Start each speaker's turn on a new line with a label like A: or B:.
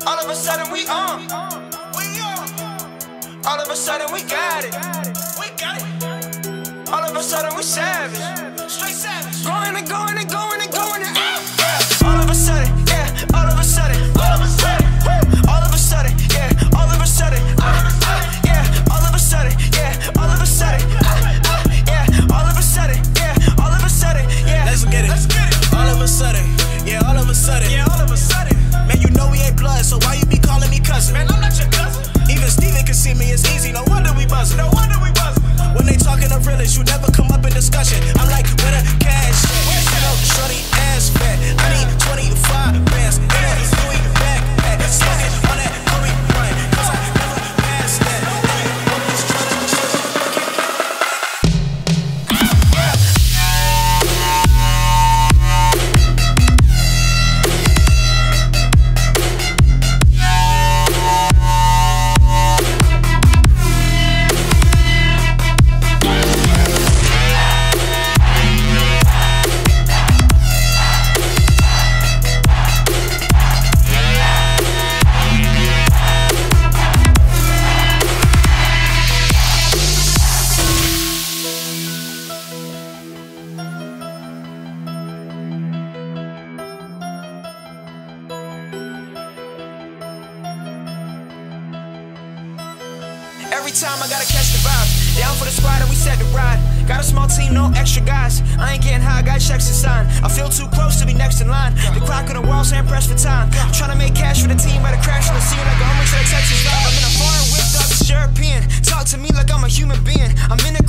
A: All of a sudden we on. All of a sudden we got it. All of a sudden we savage. Straight savage. Going and going and going and going and yeah. All of a sudden, yeah. All of a sudden, all of a sudden, all of a sudden, yeah. All of a sudden, yeah. All of a sudden, yeah. All of a sudden, yeah. All of a sudden, yeah. All of a sudden, yeah.
B: Let's get it. All of a sudden, yeah. All of a sudden, yeah. All of a sudden. Man, you know we ain't blood, so why you be calling me cousin? Man, I'm not your cousin. Even Steven can see me, it's easy. No wonder we buzzing. No wonder we buzzing. When they talking the realest, you never come up in discussion. I'm like, where the cash at? You know, shorty ass fat. I need 25 bands in that Louis backpack. Smoking on that Louis Bryant, cause I never passed that.
A: Every time I gotta catch the vibe. Down for the squad and we set the ride. Got a small team, no extra guys. I ain't getting high, got checks to sign. I feel too close to be next in line. The clock on the wall saying press for time. I'm trying to make cash for the team, better crash on the scene like a homie to the Texas vibe. I'm in a foreign whip, dog, it's European. Talk to me like I'm a human being. I'm in the